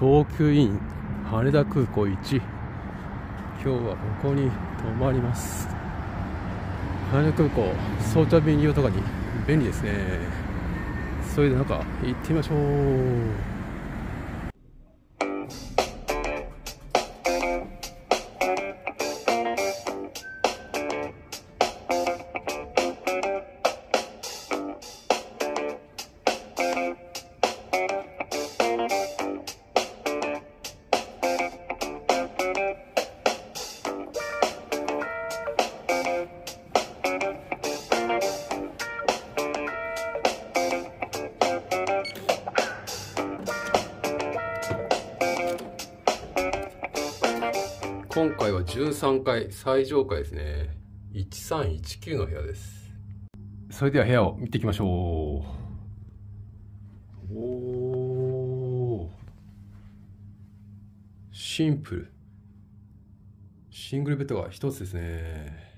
東急イン羽田空港1、今日はここに泊まります。羽田空港早朝便利用とかに便利ですね。それでなんか行ってみましょう。今回は13階最上階ですね。1319の部屋です。それでは部屋を見ていきましょう。おー、シンプル。シングルベッドが一つですね。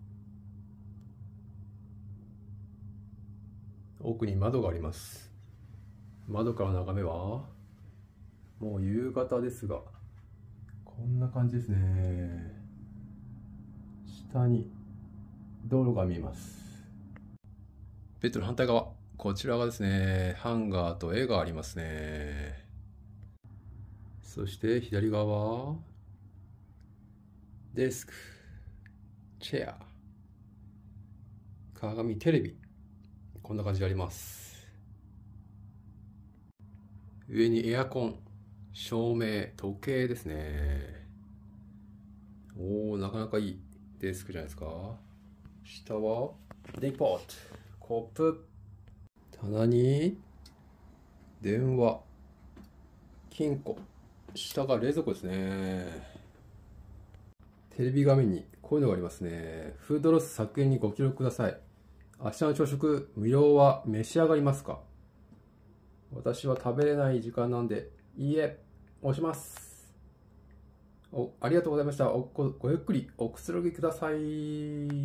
奥に窓があります。窓から眺めはもう夕方ですが、こんな感じですね。下に道路が見えます。ベッドの反対側、こちらがですね、ハンガーと絵がありますね。そして左側はデスク、チェア、鏡、テレビ、こんな感じであります。上にエアコン、照明、時計ですね。おー、なかなかいいデスクじゃないですか。下は電気ポット、コップ、棚に電話、金庫、下が冷蔵庫ですね。テレビ画面にこういうのがありますね。フードロス削減にご協力ください。明日の朝食無料は召し上がりますか？私は食べれない時間なんで、いいえ、押します。ありがとうございました。ごゆっくりおくつろぎください。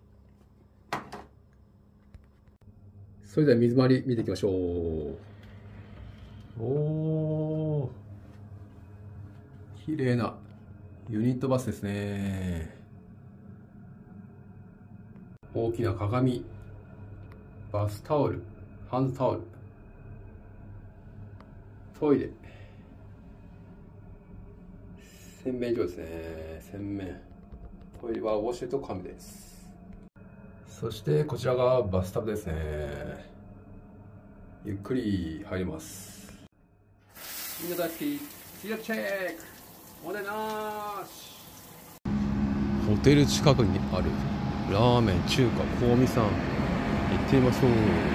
それでは水回り見ていきましょう。おー、綺麗なユニットバスですね。大きな鏡、バスタオル、ハンドタオル、トイレ、洗面所ですね。洗面、トイレはウォシュレット紙です。そしてこちらがバスタブですね。ゆっくり入ります。みんな大好きツヤチェックおねなーし。ホテル近くにあるラーメン中華香美さん、行ってみましょう。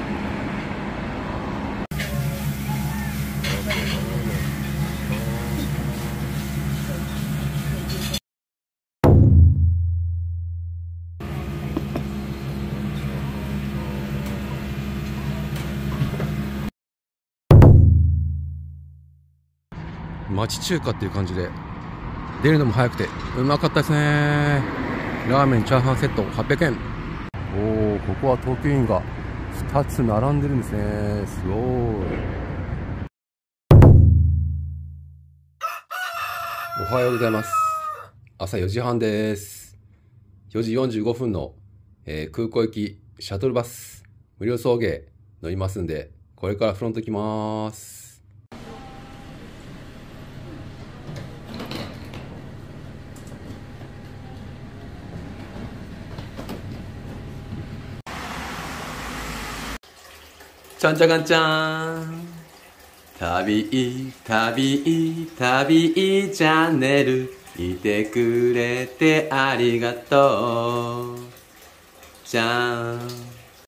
町中華っていう感じで出るのも早くてうまかったですね。ラーメンチャーハンセット800円。おお、ここは東急インが2つ並んでるんですね。すごい。おはようございます。朝4時半です。4時45分の、空港行きシャトルバス無料送迎乗りますんで、これからフロント行きます。ちゃんちゃかんちゃん。旅チャンネルいてくれてありがとう。じゃん。